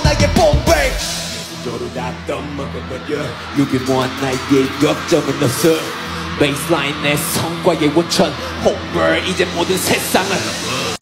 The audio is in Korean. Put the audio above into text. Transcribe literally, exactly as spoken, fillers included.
나의 봄백 저로 다 떠먹은 거야 유기무한 나의 걱정은 없어 베이스라인 내 성과의 원천 홈을 이제 모든 세상을